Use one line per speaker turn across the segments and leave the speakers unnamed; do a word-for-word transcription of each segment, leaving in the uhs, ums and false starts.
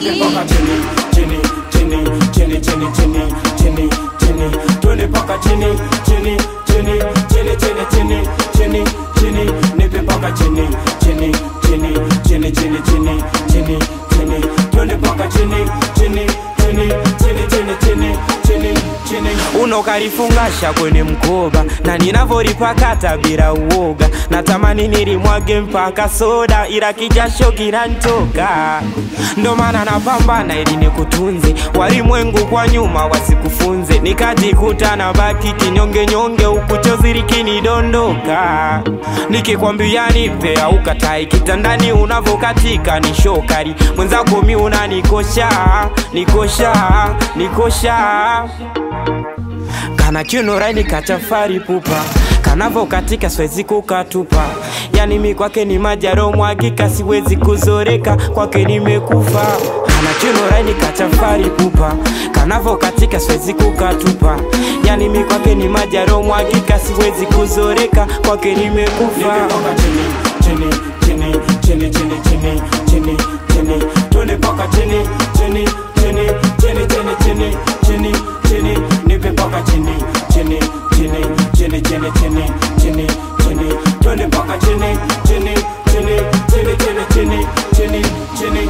nipe paka chini, chini, chini, chini, chini, chini, chini, chini, twende paka chini, chini, chini, chini, chini, chini, chini, chini, nipe paka chini, chini, chini, chini, chini, chini, chini, chini, twende paka chini, chini, chini, chini, chini, chini, chini, chini.
Unokalifungasha kwenye mkoba na ninavyoripakata bila uoga, natamani nilimwage mpaka soda ila kijasho kinanitoka. Ndo maana napambana ili nikutunze, walimwengu kwa nyuma wasikufunze, nikajikuta na baki kinyonge nyonge huku chozi likinidondoka. Nikikwambia nipe au katai, kitandani unavokatika ni shokari, mwenzako mi unanikosha, nikosha, nikosha. Kana kiuno raini kachafari pupa, kanavo katika siwezi kukatupa. Yani mi kwake ni majaro mwagika, siwezi kuzoreka, kwake nimekufa. Kana kiuno raini kachafari pupa, kanavo katika siwezi kukatupa. Yani mi kwake ni majaro mwagika, siwezi kuzoreka, kwake nimekufa.
Nipe paka chini, chini, chini, chini, chini, chini, chini, chini, twende paka chini, chini, chini, chini, chini, chini, chini, chini, nipe paka chini, chini, chini, chini, chini, chini, chini, chini, twende paka chini, chini, chini, chini, chini, chini, chini, chini.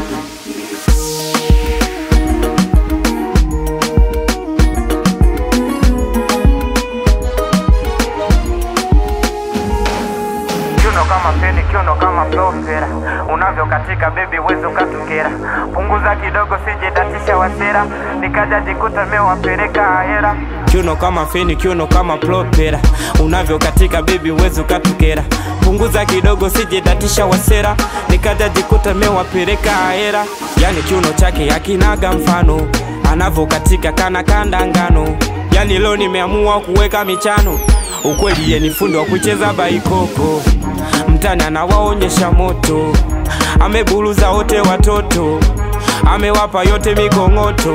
Kiuno kama peni, kiuno kama blofera, unavyo katika baby wezo katukera. Punguza kidogo sije tatisha wasera, nikaja jikuta mewapeleka ahera. Kiuno kama feni, kiuno kama blofera, unavyo katika baby wezo katukera. Punguza kidogo sije tatisha wasera, nikaja jikuta mewapeleka ahera. Yani kiuno chake hakinaga mfano, anavyo katika kana kanda ngano. Yani leo nimeamua kuweka michano, ukweli ye ni fundi wa kucheza baikoko. Mtani anawaonyesha moto, amebuluza wote watoto, amewapa yote mikongoto.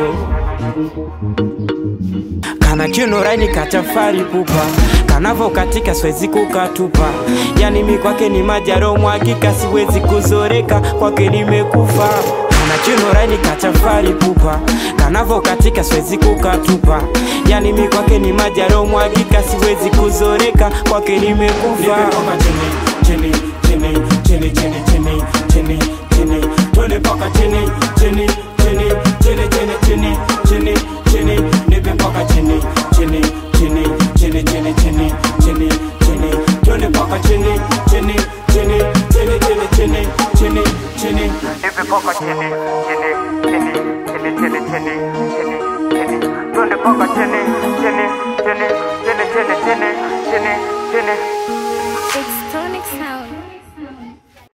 Kana kiuno raini kachafari pupa, kanavo katika siwezi kukatupa. Yani mi kwake ni majaro mwagika, siwezi kuzoreka, kwake nimekufa. Kana kiuno raini kachafari pupa, kanavo katika siwezi kukatupa. Yani mi kwake ni majaro mwagika, siwezi kuzoreka, kwake nimekufa.
Nipe paka chini, chini, chini, chini, chini, chini, chini, chini, twende paka chini, chini, chini, chini, chini, chini, chini, chini, nipe paka chini, chini, chini, chini, chini, chini, chini, chini, twende paka chini, chini, chini, chini, chini, chini, chini, chini,
nipe paka chini, chini, chini, chini, chini, chini, chini, chini, twende paka chini, chini, chini, chini, chini, chini, chini, chini.
It's Tonic Sound.